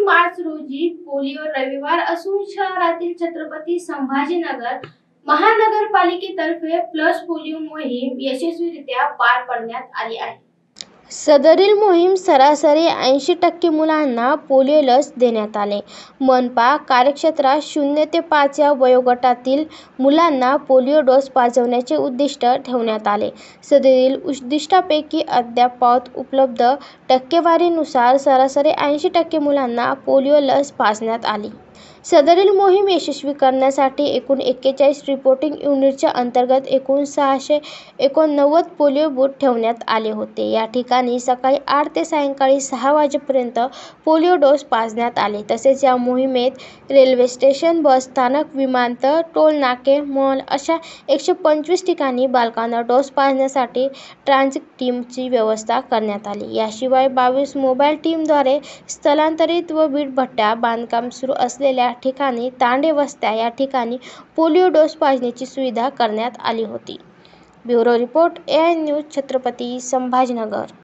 मार्च रोजी पोलिओ रविवार असून शहरातील छत्रपती संभाजीनगर महानगरपालिकेतर्फे प्लस पोलिओ मोहीम यशस्वीरित्या पार पाडण्यात आली आहे। सदरील मोहीम सरासरी 80% मुलांना पोलिओ लस देण्यात आले। मनपा कार्यक्षेत्रात 0 ते 5 या वयोगटातील मुलांना पोलिओ डोस पाजवण्याचे उद्दिष्ट ठेवण्यात आले। सदरील उद्दिष्टापैकी अद्ययावत उपलब्ध टक्केवारीनुसार सरासरी 80% मुलांना पोलिओ लस पाजण्यात आली। सदरील मोहीम यशस्वी करण्यासाठी एकूण 41 रिपोर्टिंग युनिटच्या अंतर्गत एकूण 689 पोलिओ बूथ ठेवण्यात आले होते। या ठिकाणी सकाळी 8 ते सायंकाळी 6 वाजेपर्यंत पोलिओ डोस पाजण्यात आले। तसेच या मोहिमेत रेल्वे स्टेशन, बस स्थानक, विमानतळ, टोल नाके, मॉल अशा 125 ठिकाणी बालकांना डोस पाजण्यासाठी ट्रान्झिट टीमची व्यवस्था करण्यात आली। याशिवाय 22 मोबाईल टीमद्वारे स्थलांतरित व वीटभट्ट्या बांधकाम सुरू असलेल्या ठिकाणी, तांडे वस्त्या या ठिकाणी पोलिओ डोस पाजण्याची सुविधा करण्यात आली होती। Bureau report, AI news, Chhatrapati Sambhajinagar.